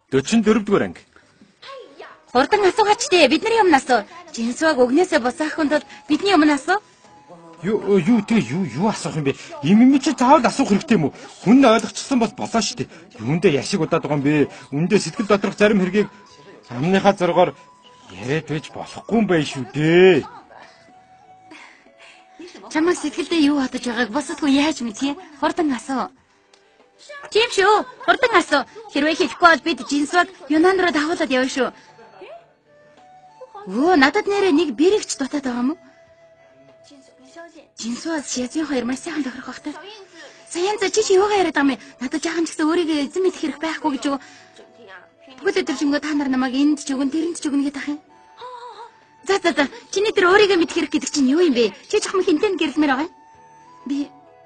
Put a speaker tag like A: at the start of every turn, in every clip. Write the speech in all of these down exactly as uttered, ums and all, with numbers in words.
A: дөрвөн дөрөвдүгээр анги.
B: Хурдан асуугаач дээ. Бидний өмнө асуу. Жинсваг өгнөөсөө босаахын тулд бидний өмнө асуу.
A: Юу юу тэг юу юу асуух юм бэ? Им им чи заавал асуух хэрэгтэй юм уу? Хүн ойлгочихсон бол болоо шүү дээ. Юундээ яшиг удаад байгаа юм бэ? Үндэ сэтгэл доторх зарим хэргийг амныхаа зургаар яриад байж болохгүй юм байна шүү дээ.
B: Чамаас сэтгэлдээ юу бодож байгааг босод хүн яаж мэдхий? Хурдан асуу. Тийм шүү. Хурдан асуу. Хэрвээ хэлэхгүй бол бид Жинсваг Юнан руу дагуулад явна шүү. Оо, надад нэрээ нэг бэрэгч дутаад байгаа юм уу? Жинсваг Шязин хоёр маш сайхан тохирох багтай. Саяхан за чи чи юугаа яриад байгаа юм бэ? Надад жаахан ч гэсэн өөрийгөө эзэн мэдэх хэрэг байхгүй гэж юу? Бүгд өдржингөө та нар намайг энд ч өгөн тэрэнд ч өгнө гэдэг ах юм. За за за, чиний тэр өөрийгөө мэдэх хэрэг гэдэг чинь юу юм бэ? Чи жоохон хинтэн гэрэлмээр байгаа юм? Би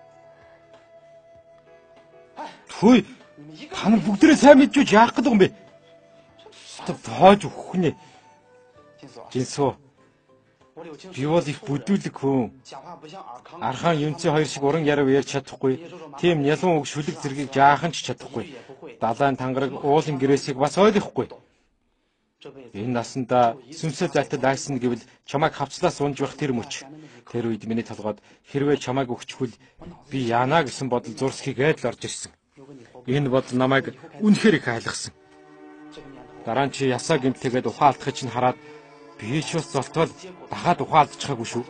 A: Хөөе. Та нар бүгдээрээ сайн мэдж яах гэдэг юм бэ? Өстө боож өгөх нэ. Жинсваг. Би бол их бүдүүлэг хүн. Архан Юнцэн хоёр шиг уран яриа ярьж чадахгүй. Тийм нялуун үг шүлэг зэргийг жаахан ч чадахгүй. Далайн тангараг уулын гэрээсийг бас ойлгохгүй. Энэ насандаа сүнсээ залтад айсан гэвэл чамайг хавцлаас унж байх тэр мөч. Тэр үед миний толгойд хэрвээ чамайг өгчихвөл би яана гэсэн бодол зурсхийг айдл орж ирсэн. Энэ бодол намайг үнэхээр их айлгсан. Дараа нь чи ясаа гэмтээгээд ухаалтхыг чинь хараад би ч бас золтол дахиад ухаалдчихаагүй шүү.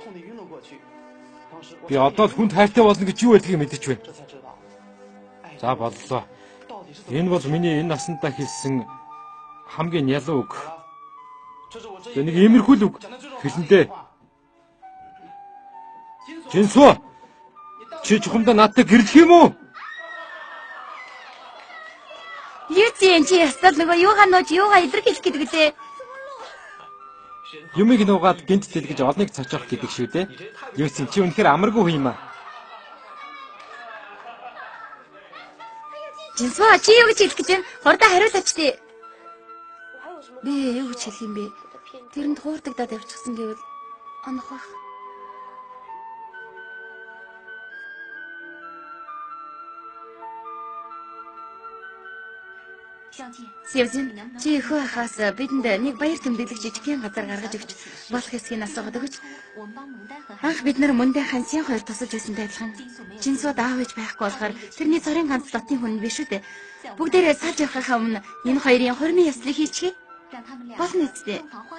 A: Би одоо л хүнд хайртай болно гэж юу байдгийг мэдэж байна. За боллоо. Энэ бол миний энэ насандаа хэлсэн хамгийн ялуу үг. Нэг иймэрхүү үг хэлэндээ. Жинсваг. Чи чухамдаа надтай гэрлэх юм уу?
B: юу чинь чи ястал нөгөө юугаа нууж юугаа илэрхийлэх гэдэг үү?
A: Юмыг нуугаад гинт дэлгэж олныг цочоох гэдэг шүү дээ. Юу чинь чи үнэхээр амаргүй хүн юм аа.
B: Жинсваг чи юу гэж хэлэх гэж байна? Хурдан хариулаач дээ. Би юу гэж хэлэх юм бэ? Тэрэнд хуурдагдаад явчихсан гэвэл онох байх. Севзин, чи их хаас бидэнд нэг баяр тэмдэглэх жижигхэн газар гаргаж өгч болох хэсгийг асуугаад өгөөч. Анх бид нар мөндөй хансийн хоёр тусалж байсантай адилхан. Жинсваг аав ээж байхгүй болохоор тэрний цорын ганц дотны хүн биш үү дээ. Бүгдээрээ салж явахаа өмнө энэ хоёрын хурмын яслыг хийчихье. Болно үстэй.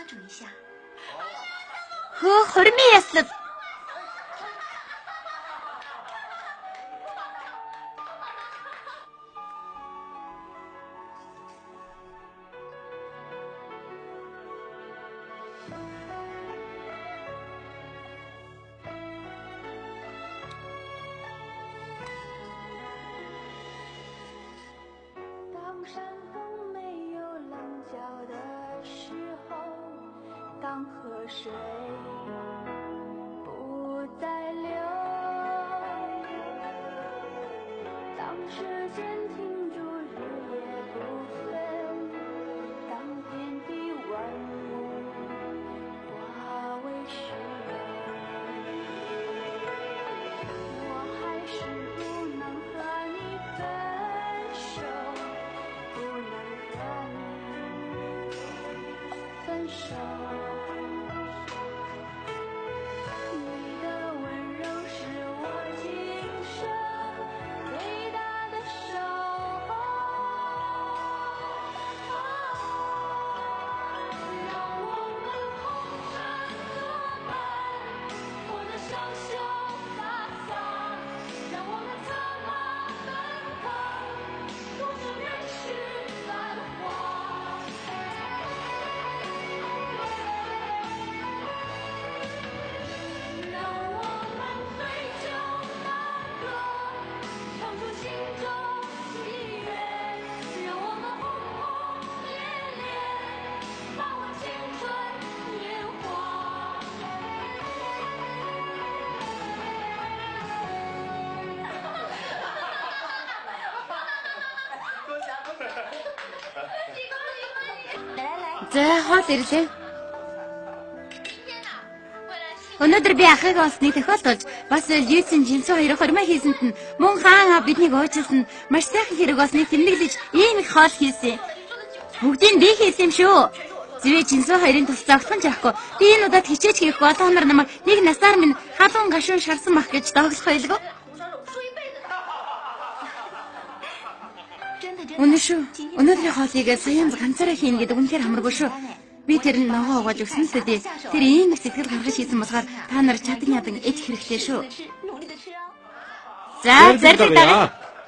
B: Хөө хурмын яслал. За хоол ирлээ. Өнөөдөр би ахыг олсныг тохиолдолж бас Льюцин Жинсваг хоёр хормоо хийсэнд нь мөн хаан биднийг уучлсан маш сайхан хэрэг олсныг тэмдэглэж ийм их хоол хийсэн. Бүгдийг би хийсэн юм шүү. Зэвэ Жинсүү хоёрын тус зогтхон жаахгүй. Би энэ удаад хичээж хийхгүй одоо нар намайг нэг насаар минь халуун гашуун шарсан мах гэж доглох байлгүй. Үнэ шүү. Өнөөдрийн хоолыг саяхан ганцаараа хийн гэдэг үнэхээр хамаргүй шүү. Би тэр нь ногоо угааж өгсөн л дээ. Тэр ийм их сэтгэл гаргаж хийсэн болохоор та нар чадан ядан идэх хэрэгтэй шүү. За, зэрэг даа.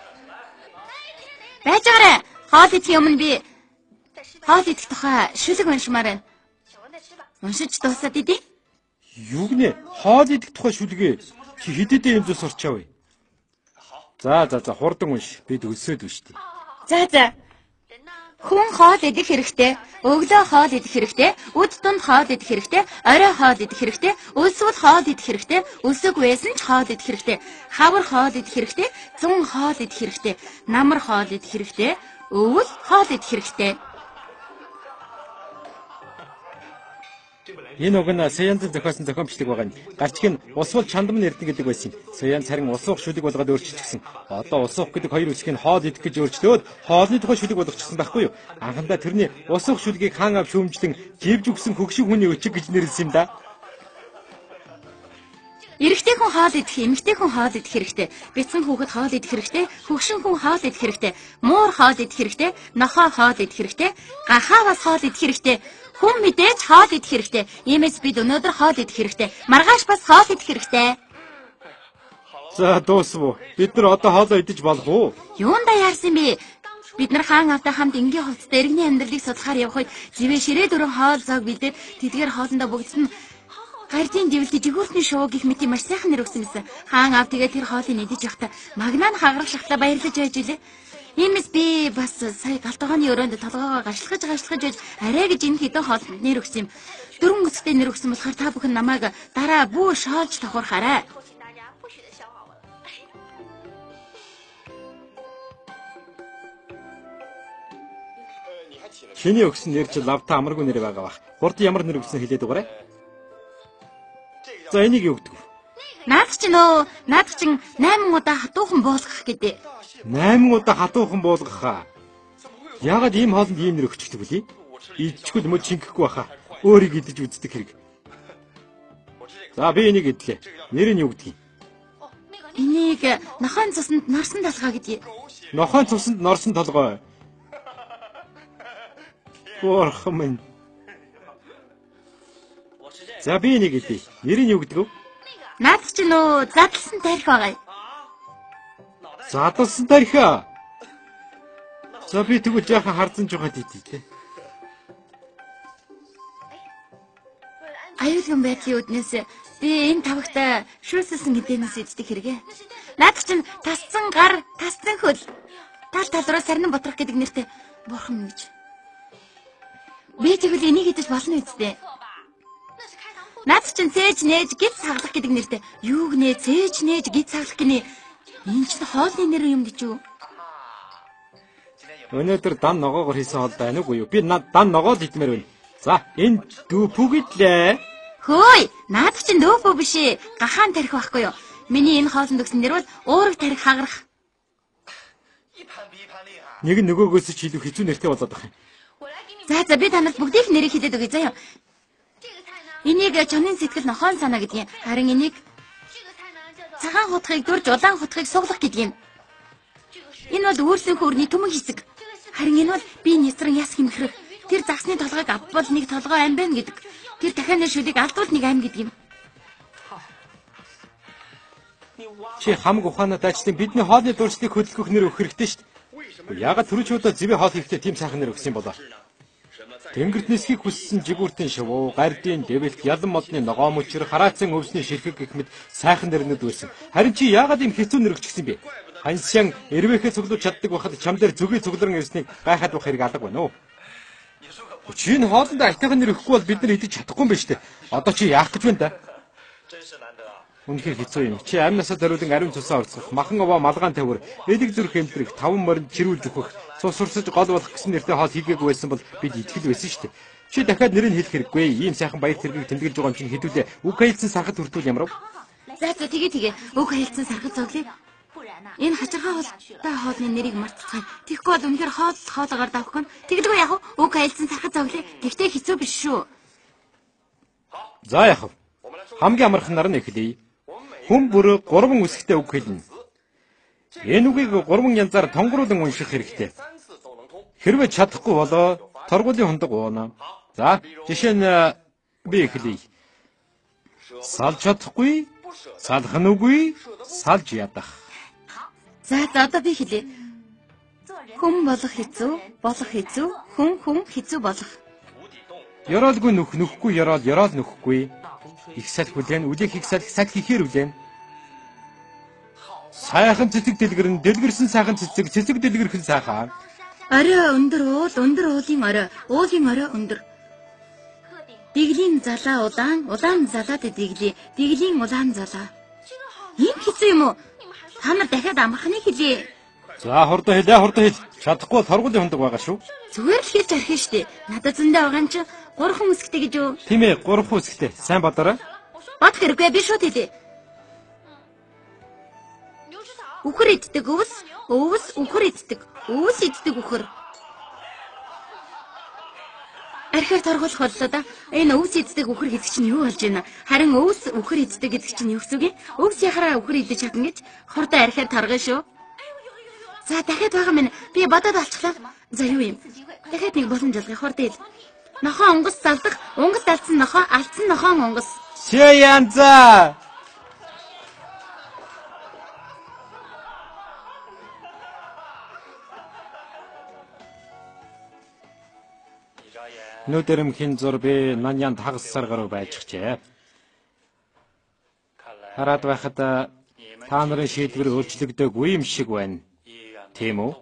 B: Байж байгаарай. Хоол идэхийн өмнө би хоол идэх тухай шүлэг уншмаар байна. Уншиж дуусаад идэ.
A: Юу гинэ? Хоол идэх тухай шүлгээ. Чи хэдийдээ юм зүс орчаав. За, за, за, хурдан унш. Бид өлсөөд үү штий.
B: За, за. Хүн хоол идэх хэрэгтэй, өглөө хоол идэх хэрэгтэй, өд тунд хоол идэх хэрэгтэй, орой хоол идэх хэрэгтэй, өлсгөл хоол идэх хэрэгтэй, өлсөг байсан ч хоол идэх хэрэгтэй, хавар хоол идэх хэрэгтэй, зун хоол идэх хэрэгтэй, намар хоол идэх хэрэгтэй, өвөл хоол идэх хэрэгтэй.
A: Энэ уг нь Саяанзын зохиосон зохион бичлэг байгаа нь. Гарчиг нь усвал чандам нэрдэн гэдэг байсан юм. Саяанз харин усуух шүлэг болгоод өөрчилчихсэн. Одоо усуух гэдэг хоёр үсгийг хоол идэх гэж өөрчлөөд хоолны тухай шүлэг болгочихсон байхгүй юу? Анхандаа тэрний усуух шүлгийг хаан ав шүүмжлэн живж өгсөн хөгшиг хүний өчиг гэж нэрлсэн юм да.
B: Эрэгтэй хүн хоол идэх, эмэгтэй хүн хоол идэх хэрэгтэй. Бяцхан хүүхэд хоол идэх хэрэгтэй, хөгшин хүн хоол идэх хэрэгтэй, муур хоол идэх хэрэгтэй, нохоо хоол идэх хэрэгтэй, гахаа бас хоол идэх хэрэгтэй. Хүн мэдээж хоол идэх хэрэгтэй. Иймээс бид өнөөдөр хоол идэх хэрэгтэй. Маргааш бас хоол идэх хэрэгтэй.
A: За дуусвуу. Бид нар одоо хоолоо идэж болох уу?
B: Юундаа яарсан бэ? Бид нар хаан автай хамт энгийн хувцас иргэний амьдралыг судлахаар явах үед зэвэ ширээ дөрөн хоол зоог бидээр тэдгээр хоолндоо бүгд нь гардийн дэвлэлт жигүүртний шуу гих мэт маш сайхан нэр өгсөн байсан. Хаан аав тэгээ тэр хоолыг идэж явахдаа магнаа нь хагарах шахтаа баярлаж байж үлээ. Иймээс би бас сая галтгооны өрөөнд толгоогоо гашлахаж гашлахаж байж арай гэж энэ хэдэн хоолнд нэр өгсөн юм. Дөрвөн өстэй нэр өгсөн болохоор та бүхэн намайг дараа бүү шоолж давхархаарай.
A: Чиний өгсөн нэр чи лавта амаргүй нэр байгаа бах. Хурд ямар нэр өгсөн хэлээд өгөөрэй. За энийг юу гэдэг вэ?
B: Наад чи нөө, наад чин найман удаа хатуухан буулгах гэдэг.
A: найман удаа хатуухан буулгах хаа. Яагаад ийм хоолнд ийм нэр өгчдөг вэ? Идчихвэл мөд шингэхгүй баха. Өөрийг идэж үздэг хэрэг. За би энийг идлээ. Нэр нь юу гэдэг юм?
B: Энийг нохойн цуснд норсон толгой гэдэг.
A: Нохойн цуснд норсон толгой. Горхон минь. За би энийг идлээ. Нэр нь юу гэдэг вэ?
B: Наад чи нөө задлсан тарих байгаа.
A: Задлсан тарих аа. За би тэгвэл яахан харзан жоход идэ тэ.
B: Аюулгүй байдлын үднээс би энэ тавагтаа шүүсэлсэн гэдээнээс иддэг хэрэгэ. Наад чинь тасцсан гар, тасцсан хөл. Тал тал руу сарнан ботрох гэдэг нэртэй бурхан минь гэж. Би тэгвэл энийг идэж болно үсттэй. Наад чинь цээж нээж гид саглах гэдэг нэртэй. Юуг нэ цээж нээж гид саглах гинэ. Энэ чинь хоолны нэр юм гэж юу?
A: Өнөөдөр дан ногоогоор хийсэн хоол байна уу юу? Би дан ногоо л идмээр байна. За энэ дүүпүг идлээ.
B: Хөөй, наад чинь дүүпү биш ээ. Гахаан тарих байхгүй юу? Миний энэ хоолнд өгсөн нэр бол уурэг тарих хагарах.
A: Нэг нь нөгөөгөөс ч илүү хэцүү нэртэй болоод байна.
B: За за би танарт бүгдийг нэрийг хэлээд өгье заяа. Энийг чонын сэтгэл нохоон санаа гэдэг юм. Харин энийг цагаан хутгийг дурж улаан хутгийг суглах гэдэг юм. Энэ бол үүрсэн хөөрний төмөн хэсэг. Харин энэ бол би нэсрэн яс хэмхрэх. Тэр загсны толгойг авбал нэг толгой ам байна гэдэг. Тэр дахианы шүлийг алдвал нэг ам гэдэг юм.
A: Чи хамаг ухаанаа дайчлан бидний хоолны дуршлыг хөдөлгөх нэр өгөх хэрэгтэй шүү дээ. Яагаад түрүүчүүдээ зэвэ хоол хийхдээ тийм сайхан нэр өгсөн болоо? Тэнгэрт нисхийг хүссэн жигүүртийн шувуу, гардийн дэвэлт, ялан модны ногоо мөчр, хараацсан өвсний ширхэг гэх мэт сайхан нэрнүүд байсан. Харин чи яагаад ийм хэцүү нэр өгчихсэн бэ? Ханьсян эрвэхээ цуглуулж чаддаг байхад чам дээр зүгээ цугларн ирснийг гайхаад байх хэрэг алга байна уу? Чи энэ хоолнд айтайхан нэр өгөхгүй бол бид нар идэж чадахгүй юм байна шүү дээ. Одоо чи яах гэж байна да? Үнэхээр хэцүү юм. Чи амь насаа зориулан ариун цусаа орцгох, махан овоо малгаан тавир, элэг зүрх эмтрэх, таван моринд чирүүл зүхэх, цус сурсаж гол болох гэсэн нэртэй хоол хийгээгүй байсан бол бид итгэл байсан шүү дээ. Чи дахиад нэрийг хэлэх хэрэггүй. Ийм сайхан баяр тэргийг тэмдэглэж байгаа юм чинь хэдүүлээ. Үг хэлсэн сархад хүртүүл ямар вэ?
B: За за тэгээ тэгээ. Үг хэлсэн сархад цоглие. Энэ хачирхаа хоолтой хоолны нэрийг мартчихсан. Тэгэхгүй бол үнэхээр хоол хоолоогоор давхгүй. Тэгдэггүй яг үг айлцсан сархад зовлоо. Гэхдээ хэцүү биш шүү.
A: За яах вэ? Хамгийн амархан нь эхлэе. Хүн бүр гурван үсэгтэй үг хэлнэ. Энэ үгийг гурван янзаар тонгоруулан унших хэрэгтэй. Хэрвээ чадахгүй болоо торгуулийн хундаг уунаа. За, жишээ нь би эхлэе. Салж чадахгүй, салах нь үгүй, салж ядах.
B: За, за одоо би хэлье. Хүн болох хэцүү, болох хэцүү, хүн хүн хэцүү болох.
A: Ёроолгүй нүх нүхгүй ёроол ёроол нүхгүй. Их салхи хүлээн, үлээх их салхи салхи ихээр үлээн. Сайхан цэцэг дэлгэрэн, дэлгэрсэн сайхан цэцэг, цэцэг дэлгэрхэн сайхан.
B: Орой өндөр уул, өндөр уулын орой, уулын орой өндөр. Дэглийн залаа удаан, удаан залаад дэглий, дэглийн улаан залаа. Ийм хэцүү юм уу? Та нар дахиад амархныг хэлье.
A: За хурдан хэлээ, хурдан хэл. Чадахгүй торгуулийн хундаг байгаа шүү.
B: Зүгээр л хэлж арих штэ. Надад зөндөө байгаа юм чи гурван үсгтэй гэж юу?
A: Тийм ээ, гурван үсгтэй. Сайн бодоорой.
B: Бод хэрэггүй би шууд хэлье. Үхэр иддэг өвс, өвс үхэр иддэг, өвс иддэг үхэр. Архиар торгуулах боллоо да. Энэ өвс иддэг үхэр гэдэг чинь юу болж байна? Харин өвс үхэр иддэг гэдэг чинь юу гэсэн үг юм? Өвс яхараа үхэр идэж чадна гэж хурдан архиар торгоо шүү. За дахиад байгаа минь би бодоод алцглаа. За юу юм? Дахиад нэг боломж олгоё хурдан хэл. Нохоо онгоц залдах, онгоц алдсан нохоо, алдсан нохоон онгоц.
A: Шяянза. Нүдэрэм хин зур би наньян тагссар гаруй байжчихжээ. Хараад байхад та нарын шийдвэр өөрчлөгдөөгүй юм шиг байна. Тийм үү?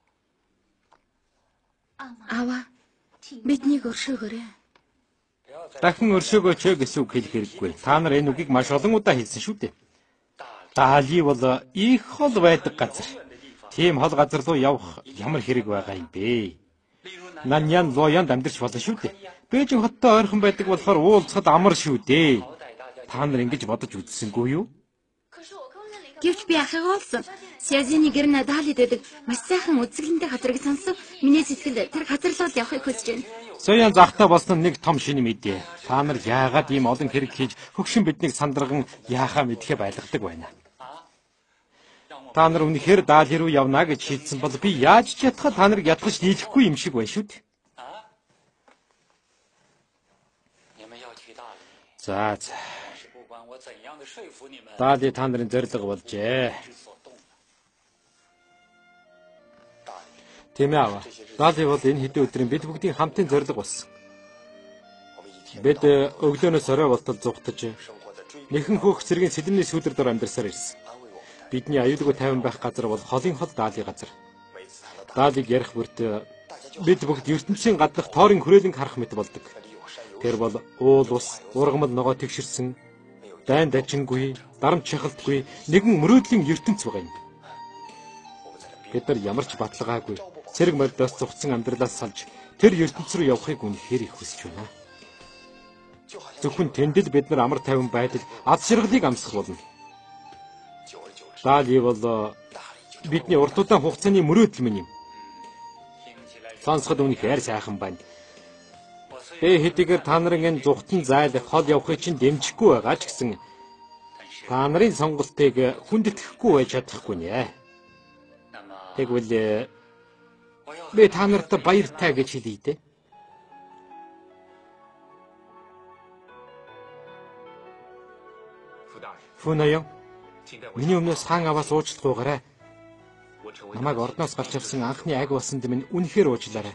B: Аваа. Биднийг өршөөгөөрэй.
A: Дахин өршөөгөөч гэсэн үг хэлэх хэрэггүй. Та нар энэ үгийг маш олон удаа хэлсэн шүү дээ. Даали бол их хол байдаг газар. Тийм хол газар руу явах ямар хэрэг байгаа юм бэ? Наньян лоянд амьдарч болно шүү дээ. Бээжин хоттой ойрхон байдаг болохоор уулзахад амар шүү дээ. Та нар ингэж бодож үзсэнгүй юу?
B: Гэвч би ахыгаа олсон. Сязины гэрнэ даалид байдаг маш сайхан үзэсгэлэнтэй газрыг сонссон. Миний сэтгэл тэр газар руу явахыг хүсэж байна.
A: Соён захтай болсон нэг том шинэ мэдээ. Та нар яагаад ийм олон хэрэг хийж хөгшин биднийг сандраган яахаа мэдхээ байлгадаг байна. Та нар үнэхээр даал руу явна гэж шийдсэн бол би яаж ч ятхад та нарыг ятгаж нийлэхгүй юм шиг байна шүү дээ. За за. Даали та нарын зориг болжээ. Тийм ээ аваа. Даали бол энэ хэдэн өдрийн бид бүгдийн хамтын зориг болсон. Бид өглөөнөөс орой болтол зугтаж нэхэн хөөх цэргийн сэдэмний сүлэр дор амьдарсаар ирсэн. Бидний аюулгүй тайван байх газар бол холын хол даали газар. Даалыг ярих бүрт бид бүгд ертөнцийн гаднах тоорын хүрээлэнг харах мэт болдог. Тэр бол уул ус, ургамал ногоо тэгшэрсэн, дайн дажингүй, дарамт шахалтгүй нэгэн мөрөөдлийн ертөнц байгаа юм. Бид нар ямар ч баталгаагүй цэрэг мордоос зугцсан амьдралаас салж тэр ертөнц рүү явахыг үнэхээр их хүсэж байна. Зөвхөн тэндэл бид нар амар тайван байдал ад ширгалыг амсах болно. Даали бол бидний урт удаан хугацааны мөрөөдөл минь юм. Сонсоход үнэхээр сайхан байна. Бэ хэдийгээр та нарын энэ зүхтэн зайлах хол явахыг чинь дэмжихгүй байгаа ч гэсэн та нарын сонголтыг хүндэтгэхгүй байж чадахгүй нэ. Тэгвэл би та нарт баяртай гэж хэлье дээ. Фүнаян, миний өмнөөс хаан аваас уучлалгүйгаарай. Намайг ордноос гарч явсан анхны аг болсонд минь үнэхээр уучлаарай.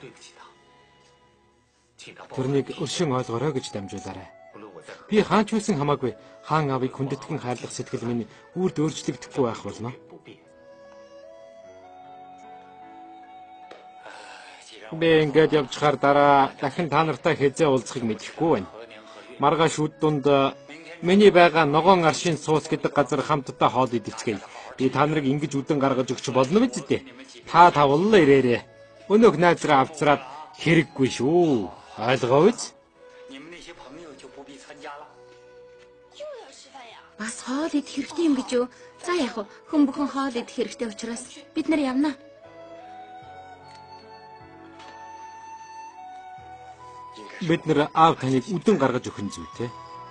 A: Тэрнийг өршин ойлгоорой гэж дамжуулаарай. Би хаач байсан хамаагүй хаан авыг хүндэтгэн хайрлах сэтгэл минь үрд өөрчлөгдөхгүй байх болно. Би ингээд явжхаар дараа дахин та нартай хэзээ уулзахыг мэдэхгүй байна. Маргааш үд дунд миний байгаа ногоон аршин суус гэдэг газар хамтдаа хоол идэвцгээе. Би та нарыг ингэж үдэн гаргаж өгч болно биз дээ. Та тавлаа ирээрээ. Өнөөх найзраа авцраад хэрэггүй шүү. Ойлгоо биз?
B: Бас хоол идэх хэрэгтэй юм гэж юу? За яг уу хүн бүхэн хоол идэх хэрэгтэй учраас бид нар явна.
A: Бид нэр аав таныг үдэн гаргаж өгөх зүйтэй.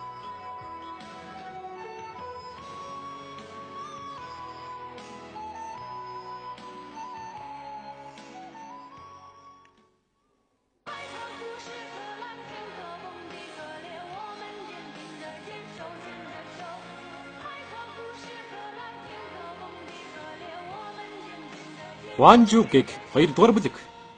A: Ванжу гэг хоёрдугаар бүлэг.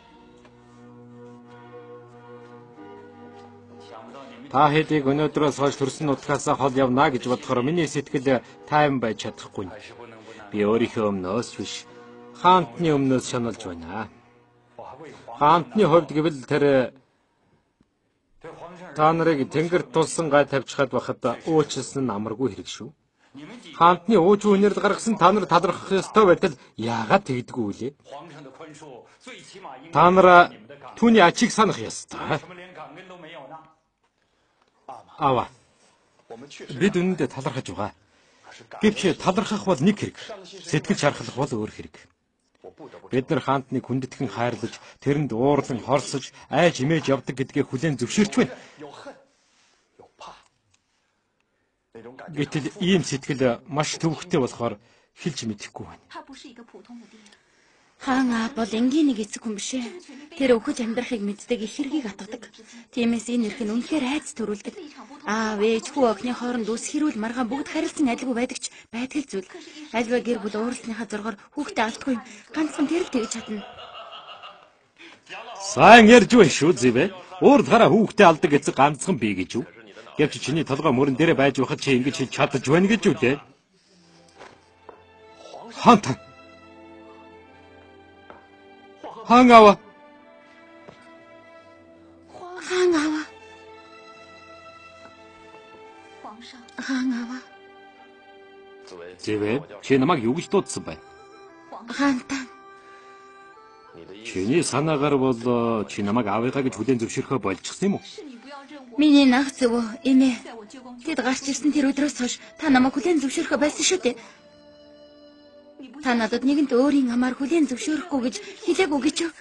A: Та хэдийг өнөөдрөөс хойш төрсөн нутгаасаа хол явна гэж бодохоор миний сэтгэл тайван байж чадахгүй. Би өөрийнхөө өмнөөс биш, хаантны өмнөөс шаналж байна. Хаантны хувьд гэвэл тэр та нарыг тэнгэрт тулсан гай тавьчихад бахад уучлсан нь амаргүй хэрэг шүү. Хаантны ууж үнээр гаргасан та нар талархах ёстой байтал яагаад тэгдэггүй лээ? Та нар түүний ачийг санах ёстой. Аваа. Бид үнэндээ талархаж байгаа. Гэвч талархах бол нэг хэрэг. Сэтгэл шархлах бол өөр хэрэг. Бид нар хаантныг хүндэтгэн хайрлаж, тэрэнд уурлан хорсож, айж имэж явдаг гэдгээ хүлээн зөвшөөрч байна. Гэтэл ийм сэтгэл маш төвөгтэй болохоор хэлж мэдэхгүй байна.
B: Хаан аа бол энгийн нэг эцэг хүн биш ээ. Тэр өвхөж амьдрахыг мэддэг их хэргийг атгадаг. Тиймээс энэ эрх нь үнэхээр айц төрүүлдэг. Аав, ээж, хүү охины хооронд үс хэрүүл маргаан бүгд харилцан адилгүй байдаг ч байдгал зүйл. Альва гэр бүл уурлсныхаа зургаар хүүхдээ алдахгүй ганцхан тэр л тэгж чадна.
A: Сайн ярьж байна шүү зэвэ. Уурдахаараа хүүхдээ алдаг эцэг ганцхан бий гэж юу? Гэвч чиний толгой мөрөн дээрээ байж байхад чи ингэж хэлж чадаж байна гэж үү дээ? Хаан Хаан аваа.
B: Хаан аваа. Хаан аваа.
A: Зэвэ, чи намайг юу гэж дуудсан байна?
B: Хаантаа.
A: Чиний санаагаар бол чи намайг аавыгаа гэж хүлээн зөвшөөрөхөө болчихсон юм уу?
B: Миний нах зөв эмээ. Тэд гарч ирсэн тэр өдрөөс хойш та намайг хүлээн зөвшөөрөхөө байсан шүү дээ. Та надад нэгэнт өөрийн амаар хүлээн зөвшөөрөхгүй гэж хэлээгүй гэж юу?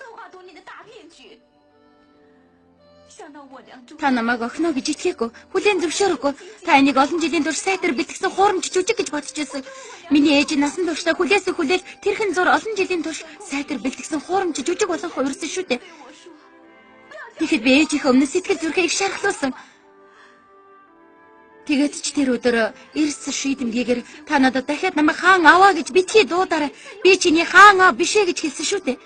B: Та намайг охиноо гэж итгээгүй, хүлээн зөвшөөрөхгүй. Та энийг олон жилийн турш сайтар бэлтгэсэн хуурамч жүжиг гэж бодчихсон. Миний ээж насан туршдаа хүлээсэн хүлээл тэрхэн зур олон жилийн турш сайтар бэлтгэсэн хуурамч жүжиг болох хувирсан шүү дээ. Тэгэхэд би ээжийнхээ өмнө сэтгэл зүрхээ их шархлуулсан. Тэгээд ч тэр өдөр эрс шийдэмгийгээр та надад дахиад намайг хаан аваа гэж битгий дуудаарай. Би чиний хаан аа биш ээ гэж хэлсэн шүү дээ.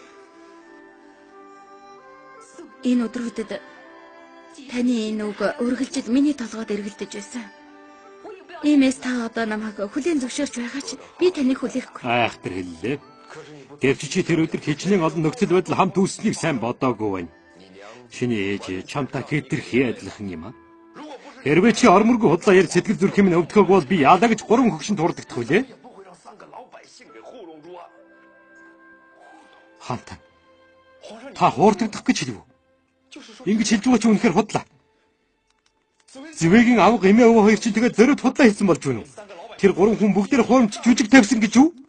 B: Энэ өдрүүдэд таны энэ үг өргөлжид миний толгойд эргэлдэж байсан. Иймээс та одоо намайг хүлээн зөвшөөрч байгаа ч би таныг хүлээхгүй.
A: Айхтар хэллээ. Гэвч чи тэр өдөр хичнээн олон нөхцөл байдал хамт үүснийг сайн бодоогүй байна. Чиний ээж чамтай хэтэрхий адилхан юм аа. Хэрвээ чи ормөргүй худлаа ярь сэтгэл зүрх юм өвдөхөөг бол би яалаа гэж гурван хөгшин турдагдах үлээ. Хаантаа. Та хуурдагдах гэж хэлв үү? Ингэж хэлж байгаа чи үнэхээр худлаа. Зэвэгийн авга эмээ өвөө хоёр чинь тэгээд зөрөд худлаа хэлсэн болж байна уу? Тэр гурван хүн бүгдээр хуурамч жүжиг тавьсан гэж юу?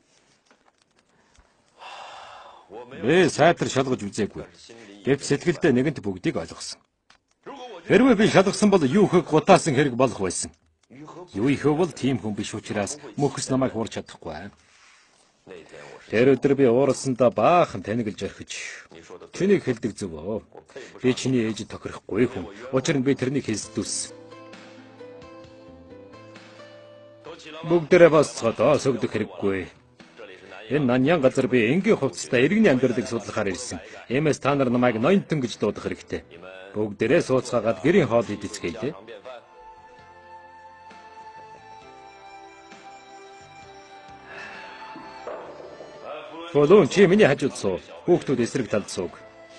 A: Ээ, сайтар шалгаж үзээгүй. Гэвч сэтгэлдээ нэгэнт бүгдийг ойлгосон. Хэрвээ би шалгасан бол юу ихэг гутаасан хэрэг болох байсан. Юу ихөө бол тийм хүн биш учраас мөхс намайг хуурч чадахгүй. Тэр өдөр би ууралсандаа баахан таниглж орхиж. Чиний хэлдэг зөв өө. Би чиний ээж тохирохгүй хүн. Учир нь би тэрнийг хэлсдүүлсэн. Бүгдээрээ босцоод сөгдөх хэрэггүй. Энэ наньян газар би энгийн хувцастай иргэний амьдралыг судлахаар ирсэн. Эмээс та нар намайг ноёнтон гэж дуудах хэрэгтэй. Бүгдээрээ сууцгаагаад гэрийн хоол идэлцгээе дээ. Болон чи миний хажууд суу. Хүүхдүүд эсрэг талд сууг.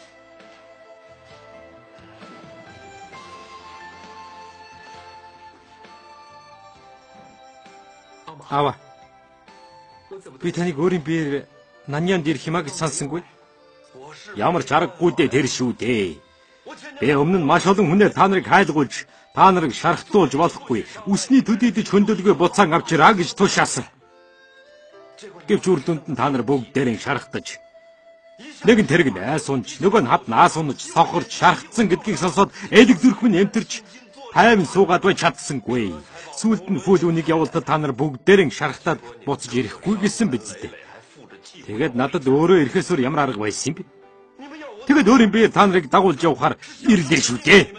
A: Ава. Би таныг өөрийн биеэр наньяанд ирэх юмаа гэж санссангүй. Ямар ч аргагүй дээ тэр шүү дээ. Би өмнө нь маш олон хүнээр та нарыг хайлгуулж, та нарыг шархтуулж болохгүй. Үсний төдийдөж хөндөөлгөө буцаан авчираа гэж тушаасан. Гэвч үр дүнд нь та нар бүгд дээрэн шархтаж нэг нь тэрэг найс унж, нөгөө нь хад наас унаж, сохорч, шархтсан гэдгийг сонсоод элэг зүрх минь эмтэрч тайван суугаад бай чадсангүй. Сүүлд нь фүүл үнийг явуултад та нар бүгд дээрэн шархтаад буцаж ирэхгүй гэсэн биз дээ. Тэгээд надад өөрөө ирэхээсөр ямар арга байсан юм бэ? Тэгээд өөр юм би та нарыг дагуулж явахаар ирлээ шүү дээ.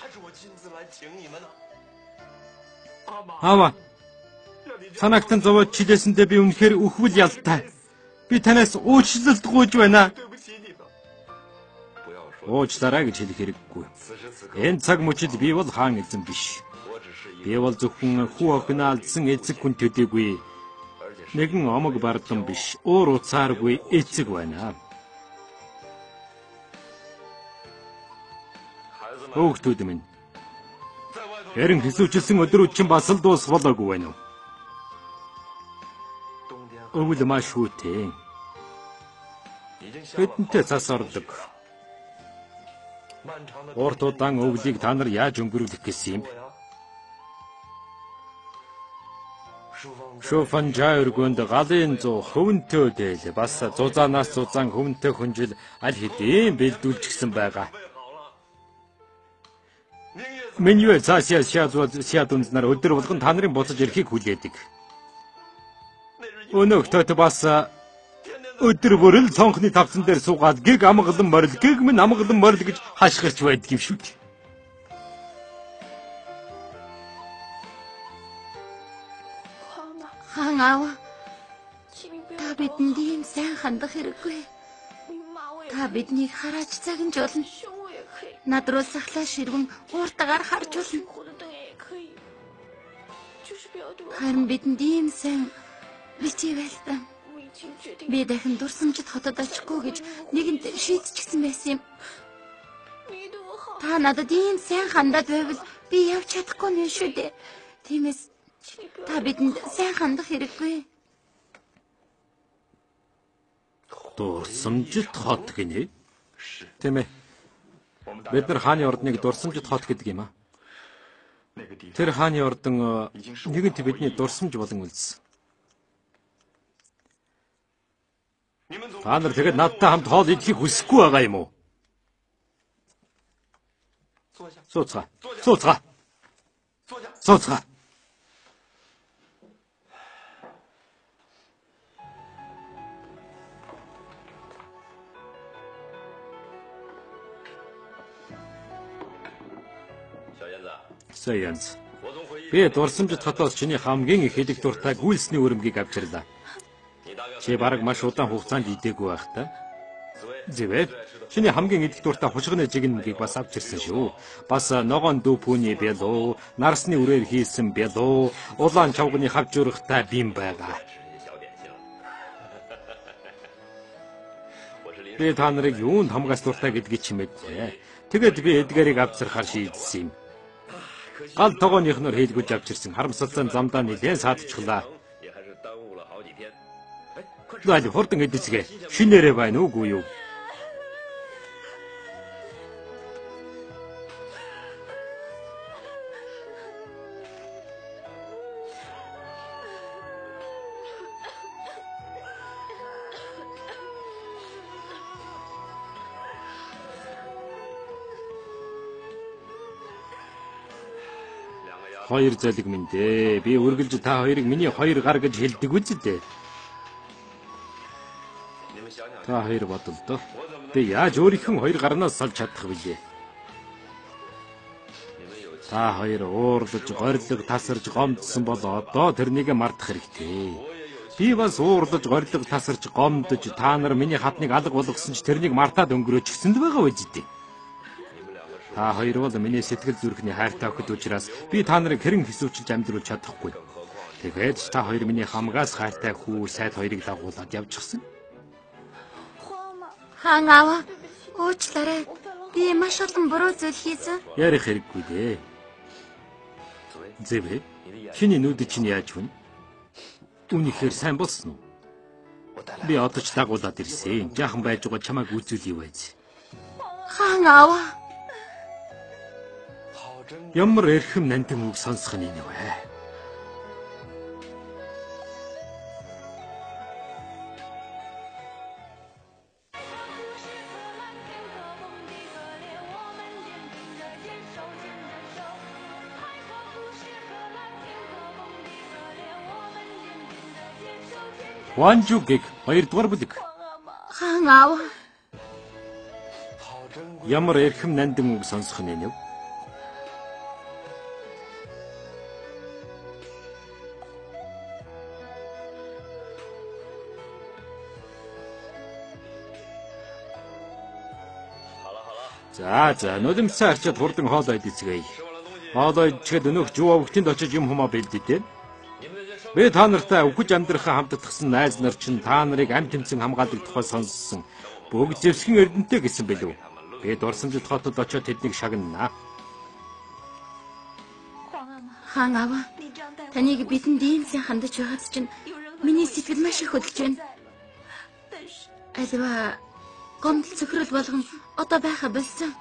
A: Аава. Санагтан зовоод чилээсэндээ би үнэхээр өхвөл ялтай. Би танаас уучлалт гуйж байна. Уучлаарай гэж хэлэх хэрэггүй. Энэ цаг мөчид би бол хаан эзэн биш. Би бол зөвхөн хүү охиноо алдсан эцэг хүн төдийгүй. Нэгэн омог бардан биш, уур уцааргүй эцэг байна. Хүүхдүүд минь. Хэрэн хэсүүчилсэн өдрүүд чинь бас л дуусголоогүй байна уу? Өвөл маш хүүтэй. Бидэнтэй цас ордог. Урт удаан өвлийг та нар яаж өнгөрүүлэх гэсэн юм бэ? Шуфанжаа өргөнд галын зуу хөвөнтөө дээл бас зузаанаас зузаан хөвөнтөө хөнжил аль хэдийн бэлдүүлчихсэн байгаа. Миний цаашаа шаадвал шаадунзнаар өдөр болгон та нарын буцаж ирэхийг хүлээдэг. Өнөөхтөд бас өдөр бүр л цонхны тавцан дээр суугаад гэг амгалан морил, гэг минь амгалан морил гэж хашгирч байдаг юм шүү дээ.
B: Хаан аав. Та бидэнд ийм сайн хандах хэрэггүй. Та биднийг хараач загнажуулна. Над руу сахлаа ширвэн ууртагаар харж болно. Харин бидэнд ийм сайн бичиг байлаа. Би дахин дурсамжид хотод очихгүй гэж нэгэнд шийдчихсэн байсан юм. Та надад ийм сайн хандаад байвал би явж чадахгүй нэ шүү дээ. Тиймээс та бидэнд сайн хандах хэрэггүй.
A: Дурсамжид хот гинэ. Тийм ээ. Бид нар хааны ордныг дурсамжид хот гэдэг юм аа. Тэр хааны ордон нэгэнт бидний дурсамж болон үлдсэн. Та нар тэгээд надтай хамт хоол идэхийг хүсэхгүй байгаа юм уу? Сууцгаа. Сууцгаа. Сууцгаа. Саянс. Би дурсамжид хотоос чиний хамгийн их хэлэх дуртай гүйлсний өрөмгийг авчирлаа. Чи бараг маш удаан хугацаанд идээгүй байх та. Зэвэ. Чиний хамгийн идэх дуртай хушгины жигнэгийг бас авчирсан шүү. Бас ногоон дүү пүүний бэлүү, нарсны үрээр хийсэн бэлүү, улаан чавганы хавж урахтай бим байгаа. Би та нарыг юунд хамгаас дуртай гэдгийг чимээдлээ. Тэгээд би Эдгарыг авчрахаар шийдсэн юм. Гал тогооныхноор хийлгүүлж авчирсан харамсалсан замдаа нэлээд саадчихлаа. Лали хурдан эдэцгээ. Шинээрээ байна уугүй юу? Хоёр залэг минь дээ. Би үргэлж та хоёрыг миний хоёр гар гэж хэлдэг үз дээ. Та хоёр бодол доо. Би яаж өөрийнхөө хоёр гарнаас салж чадах вүлээ? Та хоёр уурлаж, горилго тасарж гомдсон бол одоо тэрнийг мартах хэрэгтэй. Би бас уурлаж, горилго тасарч гомдож та нар миний хатныг алга болгосон ч тэрнийг мартаад өнгөрөөчихсөнд байгаа үз дээ. Та хоёр бол миний сэтгэл зүрхний хайртай охид учраас би та нарыг хэрэн хэсүүчилж амьдруулж чадахгүй. Тэгээд та хоёр миний хамгаас хайртай хүү сайд хоёрыг дагуулад явчихсан.
B: Хаан аава, уучлаарай. Би маш олон буруу зүйл хийсэн.
A: Ярих хэрэггүй дээ. Зэвэ, чиний нүд чинь яаж вэ? Үнэхээр сайн болсон уу? Би одоо ч дагуулад ирсэн. Жаахан байж байгаа чамайг үзүүлээ байж.
B: Хаан аава.
A: Ямар эрхэм нандин үг сонсох нь вэ? Хуанжугийг хоёрдугаар бүлэг.
B: Хаан аав.
A: Ямар эрхэм нандин үг сонсох нь нэв. За за нулимсаа арчаад хурдан хоолоо идцгээе. Хоолоо идчихэд өнөөх жуу өвгтөнд очиж юм хумаа бэлдээ. Би та нартай үхэж амьдрахаа хамтдагсан найз нар чинь та нарыг амь тэмцэн хамгаалдаг тухай сонссон. Бүгд зэвсгэн эрдэнтэй гэсэн бэлүү. Би дурсамжид хотод очиод тэднийг шагнана.
B: Хаан аав. Таныг бидэнд ийм сайн хандаж байгаад чинь миний сэтгэл маш их хөдөлж байна. Альва гомдол цөхрөл болгон одоо байха болсон.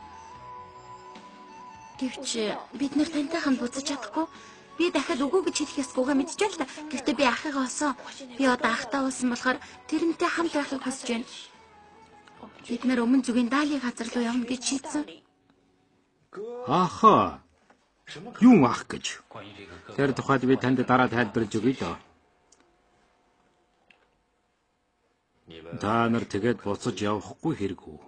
B: Гэвч бид нэр тантай хамт буцаж чадахгүй. Би дахиад үгүй гэж хэлэх ёсгүйгээ мэдчихэв л та. Гэхдээ би ахыгаа олсон. Би одоо ахтаа болсон болохоор тэрнтэй хамт байхыг хүсэж байна. Бид нэр өмнө зүгийн даалын газар руу явна гэж шийдсэн.
A: Аха. Юу ах гэж. Тэр тухайд би танд дараа тайлбарлаж өгье дөө. Та нар тэгээд буцаж явахгүй хэрэггүй.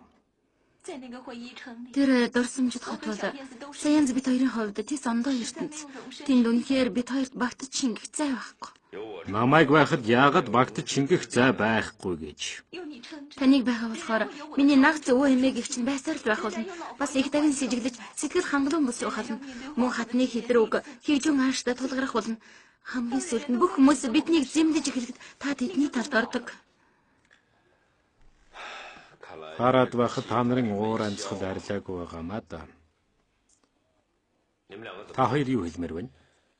B: Тэр дурсамжид хот бол саяхан бид хоёрын хувьд тис ондоо ертөнц. Тэнд үнэхээр бид хоёрт багтаж шингэх зай байхгүй.
A: Намайг байхад яагаад багтаж шингэх зай байхгүй гэж.
B: Таныг байхаа болохоор миний нагц өвөө эмээг чинь байсаар л байх болно. Бас их дагин сэжиглэж сэтгэл хангалуун босрох болно. Мөн хатны хитрэг үг хижүүн ааштай тулгарах болно. Хамгийн сүүлд нь бүх хүмүүс биднийг зэмлэж эхлэхэд та тэдний талд ордог.
A: Хараад байхад та нарын уур амьсгал арилаагүй байгаамаа да. Та хоёр юу хэлмээр байна?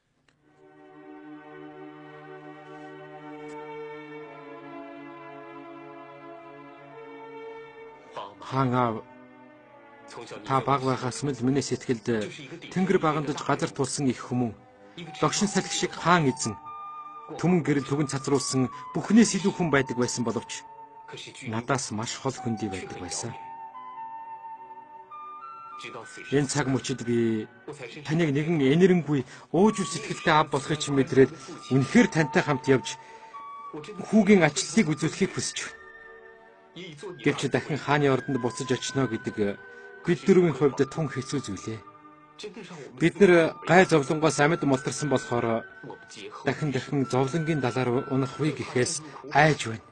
A: Хаан аав, та баг байхаас мэл миний сэтгэлд тэнгэр багандаж газар тулсан их хүмүүн, догшин салхи шиг хаан эзэн, түмэн гэрэл түгэн цацруулсан бүхнээс илүү хүн байдаг байсан боловч надаас маш хол хөндий байдаг байсан. Энэ цаг мөчид би таныг нэгэн энэрэнгүй ууж сэтгэлтэй ав болохыг чинь мэдрээд үнэхээр тантай хамт явж хүүгийн ачлалыг үзүүлэхийг хүсэж байна. Гэвч дахин хааны ордонд буцаж очино гэдэг бид дөрвийн хувьд тун хэцүү зүйлээ. Бид нэр гай зовлонгоос амьд мултарсан болохоор дахин дахин зовлонгийн далаар унах үе гэхээс айж байна.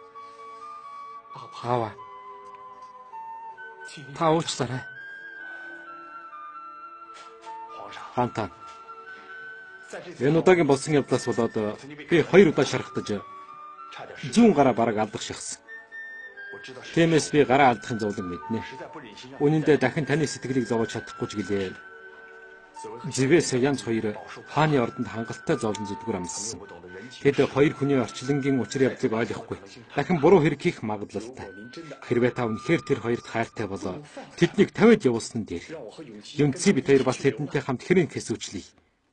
A: Аава. Та уучлаарай. Хантаа. Энэ удаагийн болсон явдлаас болоод би хоёр удаа шархтаж зүүн гараа бараг алдах шахсан. Тиймээс би гараа алдахын зовлон мэднэ. Үнэн дээр дахин таны сэтгэлийг зовоож чадахгүй ч гэлээ. Зэвээс янз хоёр хааны ордонд хангалттай зовлон зүдгүр амссан. Тэд хоёр хүний орчлонгийн учир явдлыг ойлгохгүй. Дахин буруу хэрэг хийх магадлалтай. Хэрвээ та үнэхээр тэр хоёрт хайртай болоо тэднийг тавиад явуулсан дээр. Юнцээ бид хоёр бас тэдэнтэй хамт хэрэг хэсүүчлэе.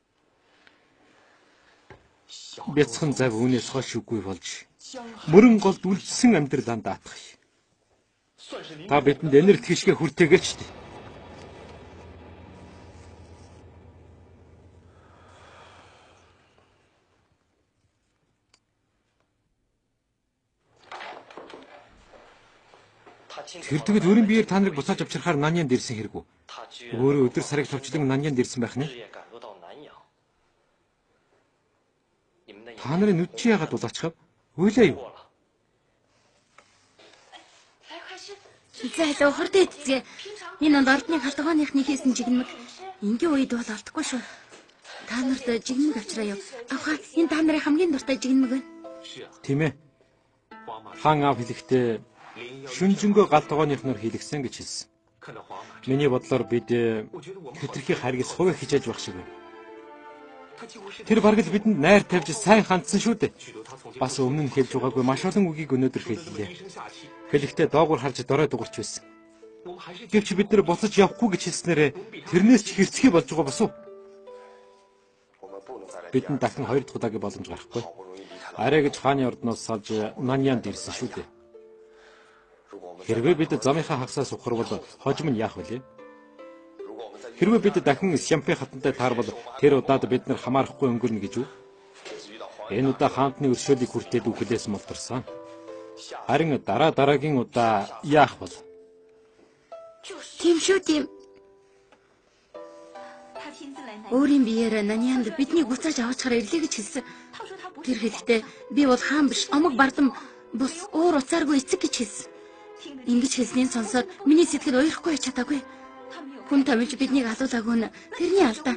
A: Бяцхан зав үүнээс хойш үгүй болж мөрөн голд үлдсэн амьдралаа даатгах. Та бидэнд энерги хишгэ хүртээгээч дээ. Тэр тэгэд өөрийн биеэр та нарыг буцааж авчирхаар Наньянд ирсэн хэрэггүй. Өөрөө өдөр сарыг товчлон Наньянд ирсэн байх нэ. Та нарын нүд чи яагаад улаачхав? Үйлээ юу?
B: За хэлээ хурдан идцгээ. Энэ онд ордны халтгооныхны хийсэн жигнэмэг ингийн үед бол олдохгүй шүү. Та нарт жигнэмэг авчраа юу? Авха энэ та нарын хамгийн дуртай жигнэмэг байна.
A: Тийм ээ. Хаан аав хэлэхдээ шүнжэнгөө гал тогооныхноор хийлгсэн гэж хэлсэн. Миний бодлоор бид хэтэрхий харгас хувь хичээж байх шиг байна. Тэр бараг л бидэнд найр тавьж сайн хандсан шүү дээ. Бас өмнө нь хэлж байгаагүй маш олон үгийг өнөөдөр хэллээ. Хэлэхдээ доогуур харж дорой дугарч байсан. Гэвч бид нэр буцаж явахгүй гэж хэлснээрээ тэрнээс ч хэрцгий болж байгаа босов. Бидэнд дахин хоёр дахь удаагийн боломж гарахгүй. Арай гэж хааны ордноос салж Наньянд ирсэн шүү дээ. Хэрвээ бид замынхаа хагасаа сухар бол хожим нь яах вэ? Хэрвээ бид дахин Сямпи хатантай таарвал тэр удаад бид нар хамаарахгүй өнгөрнө гэж үү? Энэ удаа хаантны өршөөлийг хүртээд үхлээс молдорсон. Харин дараа дараагийн удаа яах бол?
B: Тийм шүү тийм. Өөрийн биеэр Нанианд бидний буцааж аваачаар ирлээ гэж хэлсэн. Тэр хэлэхдээ би бол хаан биш, омог бардам бус өөр уцааргүй эцэг гэж хэлсэн. Ингэж хэлснийг сонсоод миний сэтгэл уярахгүй байж чадаагүй. Хүн томилж биднийг алуулаагүй нь тэрний алдаа.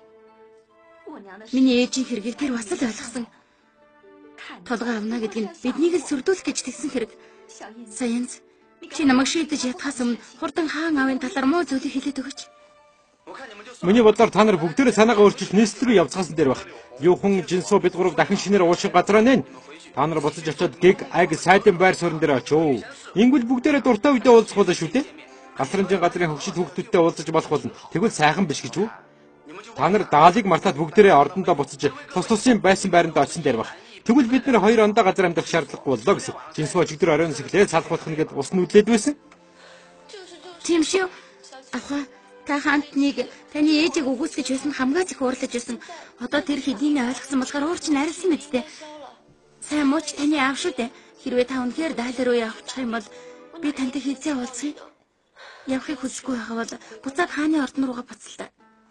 B: Миний ээжийн хэргийг тэр бас л ойлгосон. Толгой авна гэдэг нь биднийг л сүрдүүлэх гэж тэгсэн хэрэг. Саянз, чи намайг шийдэж ятхаас өмнө хурдан хаан аавын талаар муу зүйлийг хэлээд өгөөч.
A: Миний бодлоор та нар бүгдээрээ санаагаа өөрчилж нийслэл рүү явцгаасан дээр байх. Юу хүн жинсүү бид гурав дахин шинээр уушиг газраа нэн. Та нар буцаж очиод гэг аг сайдын байр суурин дээр очив. Ингүүл бүгдээрээ дуртай үедээ уулзах болно шүү дээ. Гасрамжийн газрын хөвшил хүүхдүүдтэй уулзаж болох болно. Тэгвэл сайхан биш гэж үү? Та нар даалыг мартаад бүгдээрээ ордондоо буцаж тус тусын байсан байранд очсон дээр байх. Тэгвэл бид нэр хоёр ондоо газар амьдрах шаардлагагүй боллоо гэсэн. Жинсүү өчигдөр оройн сэглээ салах болох нэгэд ус нүдлээд байсан.
B: Тийм шүү. Ахаа та хаантныг таны ээжийг үгүйсгэж байсан хамгаач их уурлаж байсан. Одоо тэр хэдийн ойлгосон болохоор уур чинь арилсан мэдтэй. Сайн мууч таны аав шүү дээ. Хэрвээ та үнэхээр даалал руу явчих юм бол би тантай хийцээ уулзъя. Явахыг хүсэхгүй байгаа бол буцаад хааны ордон руугаа буцалтаа.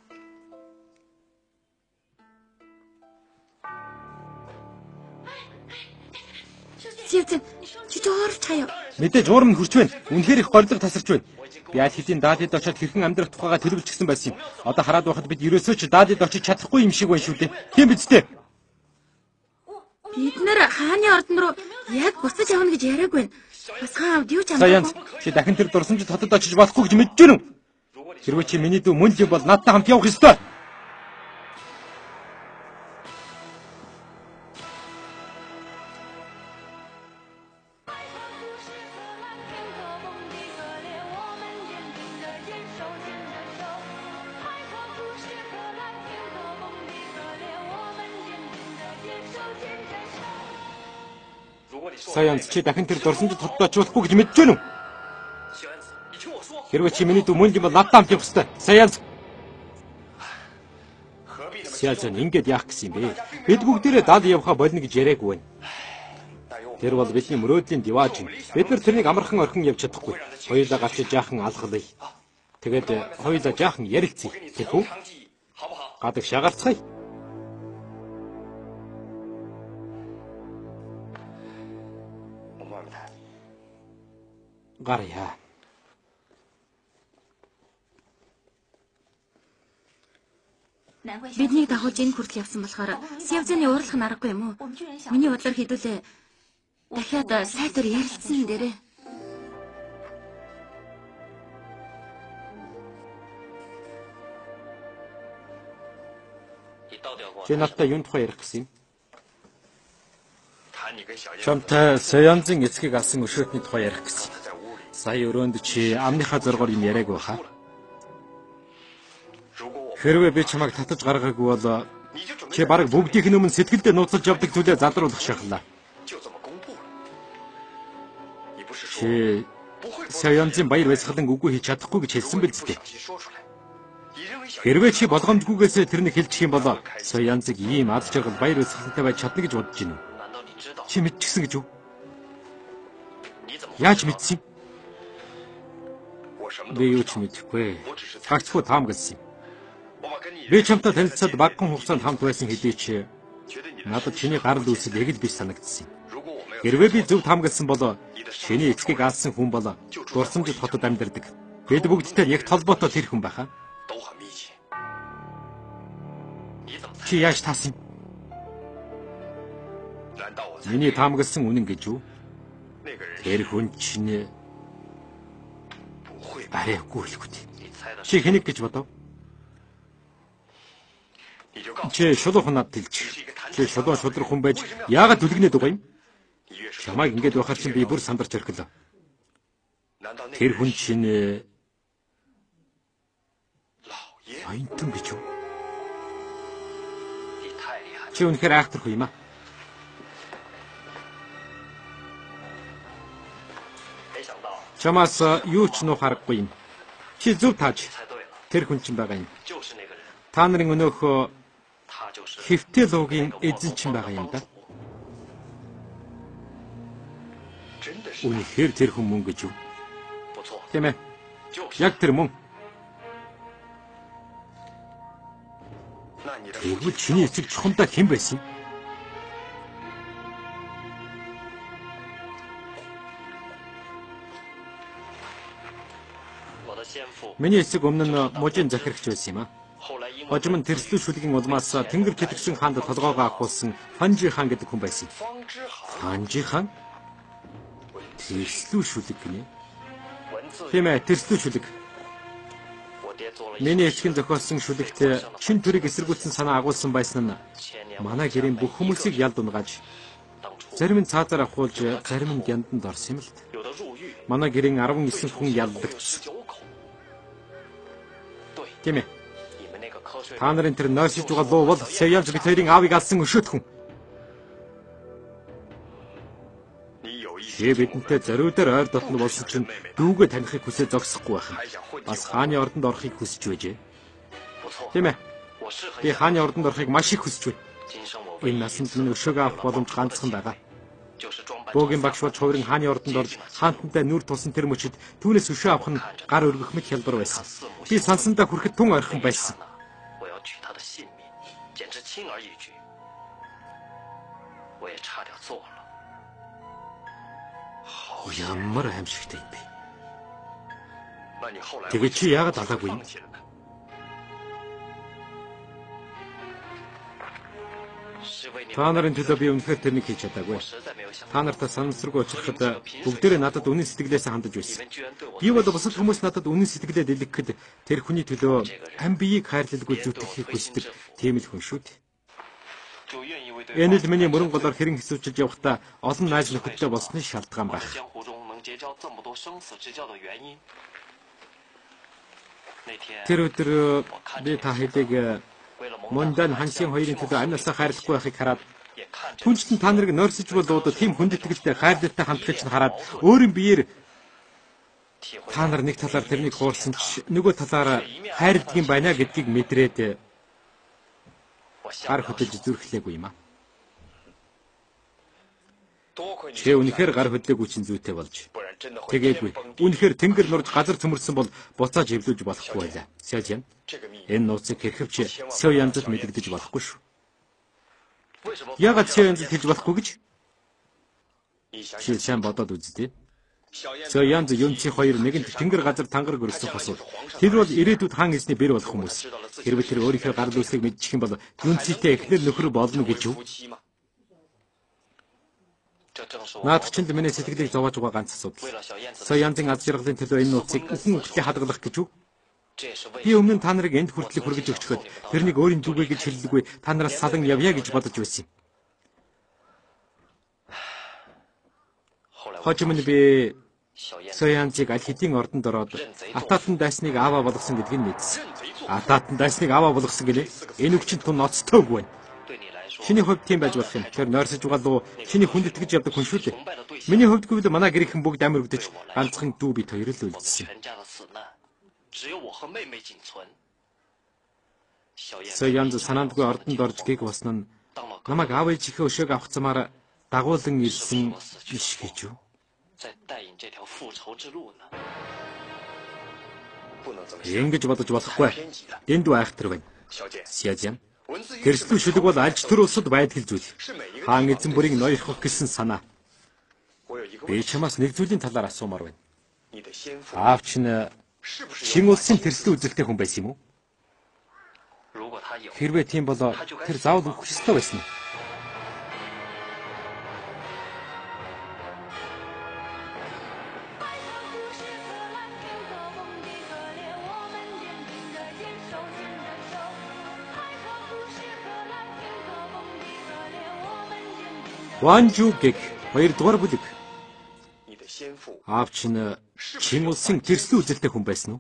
B: Сивтэн чи жоор чаяа.
A: Мэдээж уурам хурч байна. Үнэхээр их горлог тасарч байна. Би аль хэдийн даалид очиод хэрхэн амьдрах тухайга төлөвлөжсөн байсан юм. Одоо хараад байхад бид ерөөсөө ч даалид очиж чадахгүй юм шиг байна шүү дээ. Тийм биз дээ.
B: Бид нэр хааны ордон руу яг буцаж явна гэж яриаг байна. Бас хаан авд юу ч
A: амдаагүй. Чи дахин тэр дурсамжид хотод очиж болохгүй гэж мэдэж байна уу? Хэрвээ чи миний дүү мөн л юм бол надтай хамт явах ёстой. Саянз чи дахин тэр дурсамжид хотод очихгүй гэж мэдэж байна уу? Хэрвээ чи миний дүү мөн л юм бол надтай хамт явах ёстой. Саянз. Сяжан ингэж яах гэсэн юм бэ? Бид бүгдээрээ дал явхаа болно гэж яриаггүй байна. Тэр бол бидний мөрөөдлийн дивааж юм. Бид нар тэрнийг амархан орхин явж чадахгүй. Хоёулаа гарчиж жаахан алхалъя. Тэгээд хоёулаа жаахан ярилцъя. Тэг үү? Гадаг шагарцгаая. Гарья.
B: Бидний дагуулж энэ хүртэл явсан болохоор Севзэний уурлах нь аргагүй юм уу? Миний бодлоор хэдүүлээ дахиад сайтар ярилцсан дээрээ.
A: Чи надтай юун тухай ярих гэсэн юм? Чамтай Саянзын эцгийг алсан өшөөтний тухай ярих гэсэн. Сая өрөөнд чи амныхаа зоргоор юм яриаг байхаа. Хэрвээ би чамайг татаж гаргаагүй бол чи бараг бүгдийнх нь өмнө сэтгэлдээ нууцлж явдаг зүйлээ залруулах шахлаа. Чи Саянзын баяр баясгалан үгүй хийж чадахгүй гэж хэлсэн биз дээ. Хэрвээ чи болгоомжгүйгээс тэрнийг хэлчих юм бол Саянзыг ийм аз жаргал баяр баясгалантай байж чадна гэж бодож байна уу? Чи мэдчихсэн гэж үү? Яаж мэдсэн? Би юу ч мэдэхгүй. Тагцгүй таам гэсэн юм. Би чамтай танилцаад багахан хугацаанд хамт байсан хэдий чи надад чиний гарал үүсэл яг л биш санагдсан юм. Хэрвээ би зөв таамагласан бол чиний эцгийг алсан хүн бол дурсамжид хотод амьдардаг. Бид бүгдтэй яг толботой тэр хүн байхаа. Чи яаж таасан юм? Миний таамагласан үнэн гэж үү? Тэр хүн чинь арайгүй л үгүй. Чи хэнийг гэж бодов? Чи шулуух надад хэлж. Чи шулуун шудрах хүн байж яагаад дүлгнээд байгаа юм? Чамайг ингэж байхаар чинь би бүр сандарч орхилоо. Тэр хүн чинь Аюутан гэж юу? Чи үнэхээр айхтарх юм аа. Чамаас юу ч нуух аргагүй юм. Чи зөв тааж тэр хүн чинь байгаа юм. Та нарын өнөөхөө Хэвтэлуугийн эзэн чинь байгаа юм да. Үнэхээр тэр хүн мөн гэж юу? Тийм ээ. Яг тэр мөн. Тэгвэл чиний эцэг чухамдаа хэн байсан юм? Миний эцэг өмнө нь мужийн захирагч байсан юм аа. Хожим нь тэрслүү шүлгийн улмаас Тэнгэр Тэтгэсэн хаанд толгоогоо авахулсан Фанжи хаан гэдэг хүн байсан. Фанжи хаан? Тэрслүү шүлэг гинэ. Тийм ээ, тэрслүү шүлэг. Миний эцгийн зохиолсон шүлэгт шин төрийг эсэргүүцсэн санаа агуулсан байсан нь манай гэрийн бүх хүмүүсийг ялд унгааж, зарим нь цаазаар авахулж, зарим нь гянданд орсон юм л т. Манай гэрийн арван нисэн хүн ялдагдсан. Тийм ээ. Та нарын тэр нойрсож байгаа луу бол Сяянз бид хоёрын аавыг алсан өшөөт хүн. Чи бидэнтэй зориудаар ойр дотно болсон чинь дүүгээ танихыг хүсэж зогсохгүй байх. Бас хааны ордонд орохыг хүсэж байжээ. Тийм ээ. Би хааны ордонд орохыг маш их хүсэж байна. Энэ насанд минь өшөөгөө авах боломж ганцхан байгаа. Бөөгийн багш бод хувирын хааны ордонд орж хаантантай нүр тулсан тэр мөчид түүнээс өшөө авах нь гар өргөх мэт хялбар байсан. Би сансандаа хүрэхэд тун ойрхон байсан. Ямар аимшигтай юм бэ? Тэгээ чи яагаад алаагүй юм? Та нарын төлөө би үнэхээр тэрнийг хийж чадаагүй. Та нартай санамсаргүй очиход бүгдээрээ надад үнэн сэтгэлээс хандаж байсан. Би бол бусад хүмүүс надад үнэн сэтгэлээ дэлгэхэд тэр хүний төлөө ам биеийг хайрлалгүй зүтгэхийг хүсдэг тийм л хүн шүү дээ. Энэ л миний мөрөн голоор хэрэн хэсүүчилж явахдаа олон найз нөхөдтэй болсны шалтгаан байх. Тэр өдөр би та хэдийг Мондан хансын хоёрын төлөө амнасаа хайрлахгүй байхыг хараад түнчлэн та нарыг нойрсож болоод тийм хүндэтгэлтэй хайрлалтай хандхыг нь хараад өөрийн биеэр та нар нэг талаар тэрнийг хуурсан ч нөгөө талаараа хайрладаг юм байна гэдгийг мэдрээд гар хөдөлж зүрхлээгүй юм аа. Чи үнэхээр гар хөдлөөгүй чинь зүйтэй болж. Тэгээгүй. Үнэхээр тэнгэр нурж газар цөмөрсөн бол буцааж эвлүүлж болохгүй байлаа. Сяжин. Энэ нууцыг хэрхэвч Сяянзд мэдэгдэж болохгүй шүү. Яагаад Сяянзд хэлж болохгүй гэж? Чи сайн бодоод үзтээ. Сяянз Юнци хоёр нэгэнт тэнгэр газар тангараг өрсөн хосууд. Тэр бол ирээдүйд хаан эзний бэр болох хүмүүс. Хэрвээ тэр өөрийнхөө гар лүсийг мэдчих юм бол Юнцитэй эхнэр нөхөр болно гэж юу? Наад чинь миний сэтгэлийг зовоож байгаа ганц асуудал. Сяянзын аз жаргалын төлөө энэ нууцыг үхэн үхлээ хадгалах гэж юу? Би өмнө нь та нарыг энд хүртэл хүргэж өгчөхөд тэрнийг өөрийн дүүгээ гэж хэллэггүй та нараас салан явъя гэж бодож байсан юм. Хожим нь би Сяянзыг аль хэдийн ордонд ороод Атаатан дайсныг ааваа болгосон гэдгийг мэдсэн. Атаатан дайсныг ааваа болгосон гинэ. Энэ үг чинь тун ноцтойг байна. Чиний хувьд тийм байж болох юм. Тэр нойрсож байгаа луу чиний хүндэтгэж явдаг хүн шүү дээ. Миний хувьд гэвэл манай гэрийнхэн бүгд амир өгдөж ганцхан дүү бит хоёр л үлдсэн. Сяянз санаандгүй ордонд орж гэг болсон нь намайг аав ээжийнхээ өшөөг авах замаар дагуулan ирсэн биш гэж юу? Ингэж бодож болохгүй. Энд айхтар байна. Сяжин. Тэрслүү шүлэг бол альж төр улсад байдаг зүйл. Хаан эзэн бүрийг ноёрхох гэсэн санаа. Би чамаас нэг зүйлийн талаар асуумаар байна. Аав чинь шин улсын тэрслүү үзэлтэй хүн байсан юм уу? Хэрвээ тийм бол тэр заавал өгөх ёстой байсан юм. Ванжу гэх хоёрдугаар бүлэг. Аав чинь чин улсын тэрслүү үзэлтэй хүн байсан уу?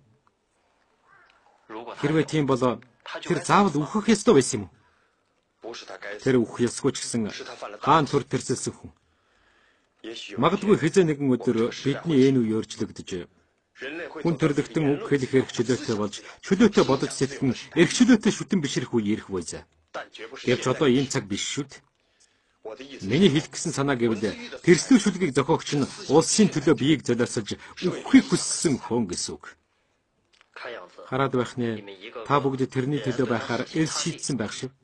A: Хэрвээ тийм бол тэр заавал үхэх ёстой байсан юм уу? Тэр үхэх ёсгүй ч гэсэн хаан төр тэрсэлсэн хүн. Магадгүй хэзээ нэгэн өдөр бидний энэ үе өөрчлөгдөж хүн төрлөختөн үг хэлэх эрх чөлөөтэй болж чөлөөтэй бодож сэтгэн эрх чөлөөтэй шүтэн бишрэх үе ирэх байжээ. Гэвч одоо ийм цаг биш шүү дээ. Миний хэлэх гэсэн санаа гэвэл тэрслүү шүлгийг зохиогч нь улсын төлөө биеийг золиосолж үххийг хүссэн хүн гэсэн үг. Хараад байх нэ, та бүгд тэрний төлөө байхаар эл шийдсэн байх шүү.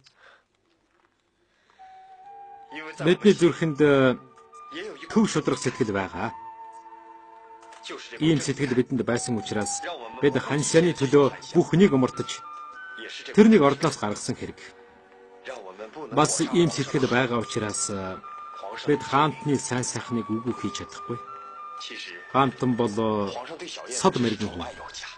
A: Бидний зүрхэнд төв шудрах сэтгэл байгаа. Ийм сэтгэл бидэнд байсан учраас бид ханшааны төлөө бүх хүнийг умартаж тэрнийг ордноос гаргасан хэрэг. Бас ийм сэтгэл байгаа учраас бид хаантны сайн сайхныг үгүй хийж чадахгүй. Хаантан бол сод мэрэгэн хүн.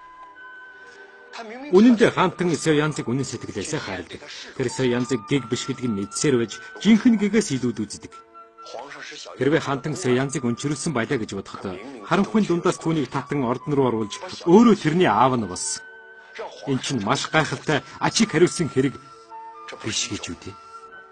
A: Үнэн дээр хаантан Соёянзыг үнэн сэтгэлээсээ хайрладаг. Тэр Соёянзыг гэг биш гэдгийг мэдсээр байж жинхэнэ гэгээс илүүд үздэг. Хэрвээ хаантан Соёянзыг өнчрүүлсэн байлаа гэж бодоход харанхуйн дундаас түүнийг татан ордон руу оруулж өөрөө тэрний аав нь болсон. Энэ чинь маш гайхалтай ачиг хариулсан хэрэг биш гэж үү дээ.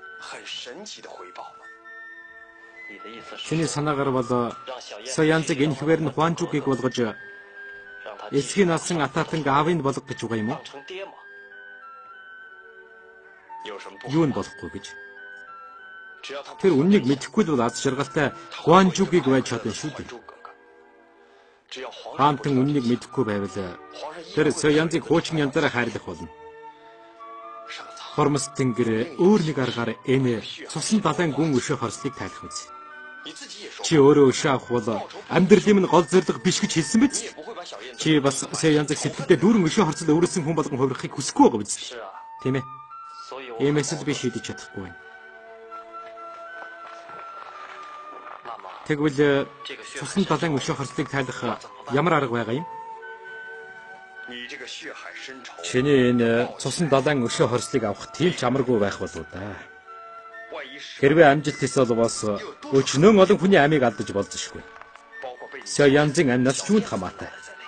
A: Чиний санаагаар бол Соёянзыг энэ хэвээр нь Хуанчжугийг болгож эсхийн насан атаатан аавыг болгох гэж байгаа юм уу? Юу нь болохгүй гэж? Тэр үннийг мэдэхгүй бол аз жаргалтай Хуанчжугийг байж чадна шүү дээ. Хаантан үннийг мэдэхгүй байвал тэр Соёянзыг хуучин янзаараа хайрлах болно. Хормос тэнгэр өөр нэг аргаар энэ цусан далайн гүн өшөө хорслыг тайлах үз. Чи өөрөө өшөө авах бол амьдралын минь гол зорилго биш гэж хэлсэн биз? Чи бас Соёянзыг сэтгэлдээ дүүрэн өшөө хорцол өөрөөсөн хүн болгон хувирахыг хүсэхгүй байгаа биз? Тийм ээ. Иймээс л би шийдэж чадахгүй байна. Тэгвэл цусан далайн өшөө хорслыг тайлах ямар арга байгаа юм? Чиний энэ цусан далайн өшөө хорслыг авах тийм ч амаргүй байх болов да. Хэрвээ амжилт эсвэл бас өчнөн олон хүний амийг алдаж болзошгүй. Соёянзын амнаас ч үүнд хамаатай.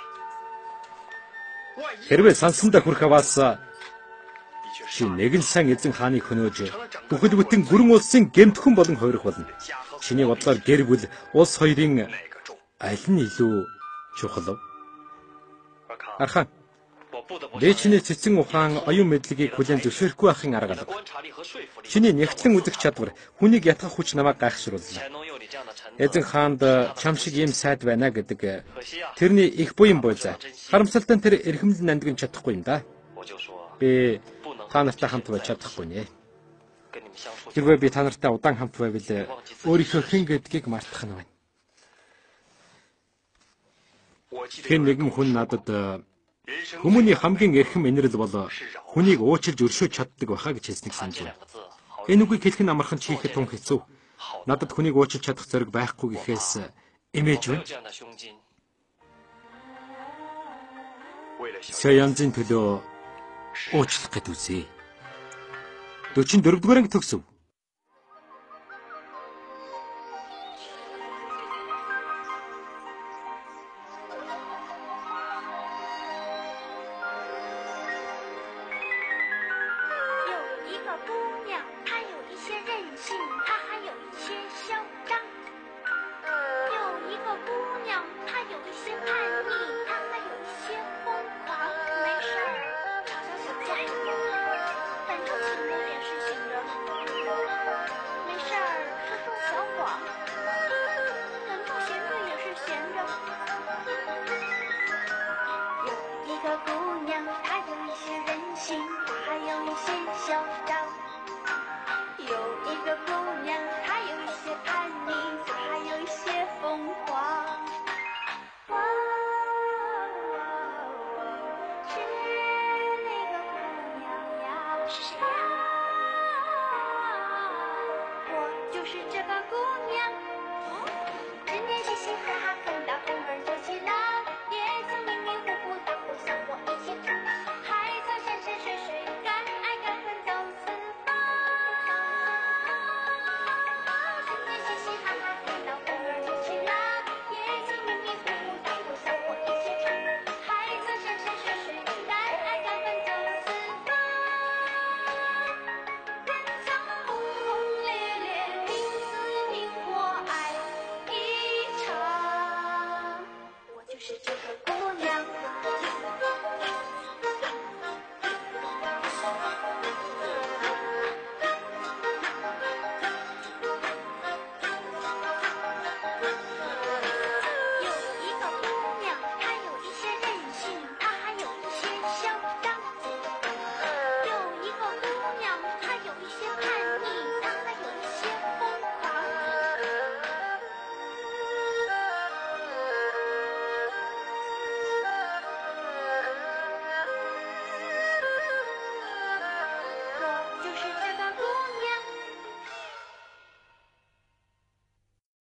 A: Хэрвээ сансандаа хүрэх аваас чи нэгэн сан эзэн хааныг хөнөөж бүхэл бүтэн гүрэн улсын гэмтхэн болон хувирах болно. Чиний бодлоор гэр бүл улс хоёрын аль нь илүү чухал вэ? Архан. Дэчний цэцэн ухаан оюун мэдлэгийг хүлээн зөвшөөрөхгүй байхын арга алга. Чиний нэгтлэн үзэх чадвар хүнийг ятгах хүч намайг гайхшрууллаа. Эзэн хаанд чам шиг юм сайд байна гэдэг тэрний их буян буйзаа. Харамсалтай тэр эрхэмлэн нандгин чадахгүй юм да. Би та нартай хамт байж чадахгүй нэ. Хэрвээ би та нартай удаан хамт байвал өөрийнхөө хэн гэдгийг мартах нь байна. Хэн нэгэн хүн надад хүмүүний хамгийн эрхэм инрэл бол хүнийг уучлж өршөөж чаддаг байхаа гэж хэлснийг санаж байна. Энэ үгийг хэлэх нь амархан ч хийхэд тун хэцүү. Надад хүнийг уучлж чадах зориг байхгүй гэхээс эмээж байна. Соёянзын төлөө уучлах гэд үзье. дөрвөн дөрөвдүгээр анги төгсөв.